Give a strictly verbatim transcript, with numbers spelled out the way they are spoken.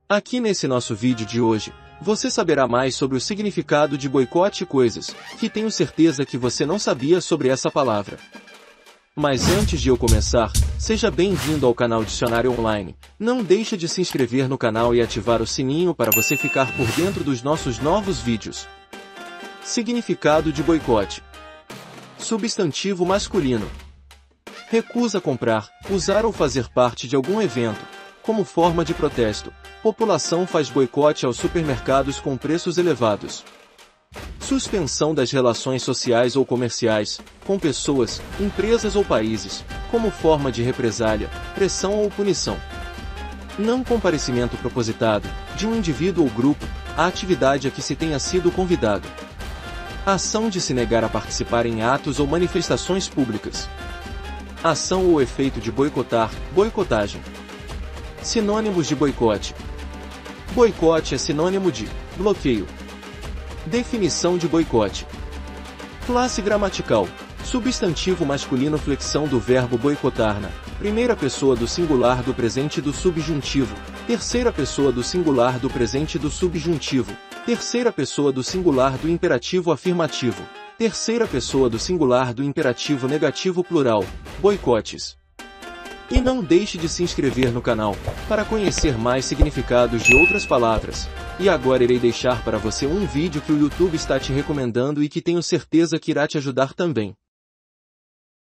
Aqui nesse nosso vídeo de hoje, você saberá mais sobre o significado de boicote e coisas que tenho certeza que você não sabia sobre essa palavra. Mas antes de eu começar, seja bem-vindo ao canal Dicionário Online. Não deixe de se inscrever no canal e ativar o sininho para você ficar por dentro dos nossos novos vídeos. Significado de boicote. Substantivo masculino. Recusa comprar, usar ou fazer parte de algum evento. Como forma de protesto, população faz boicote aos supermercados com preços elevados. Suspensão das relações sociais ou comerciais, com pessoas, empresas ou países, como forma de represália, pressão ou punição. Não comparecimento propositado, de um indivíduo ou grupo, à atividade a que se tenha sido convidado. Ação de se negar a participar em atos ou manifestações públicas. Ação ou efeito de boicotar, boicotagem. Sinônimos de boicote. Boicote é sinônimo de bloqueio. Definição de boicote. Classe gramatical. Substantivo masculino, flexão do verbo boicotar na primeira pessoa do singular do presente do subjuntivo, terceira pessoa do singular do presente do subjuntivo, terceira pessoa do singular do imperativo afirmativo, terceira pessoa do singular do imperativo negativo plural, boicotes. E não deixe de se inscrever no canal, para conhecer mais significados de outras palavras. E agora irei deixar para você um vídeo que o YouTube está te recomendando e que tenho certeza que irá te ajudar também.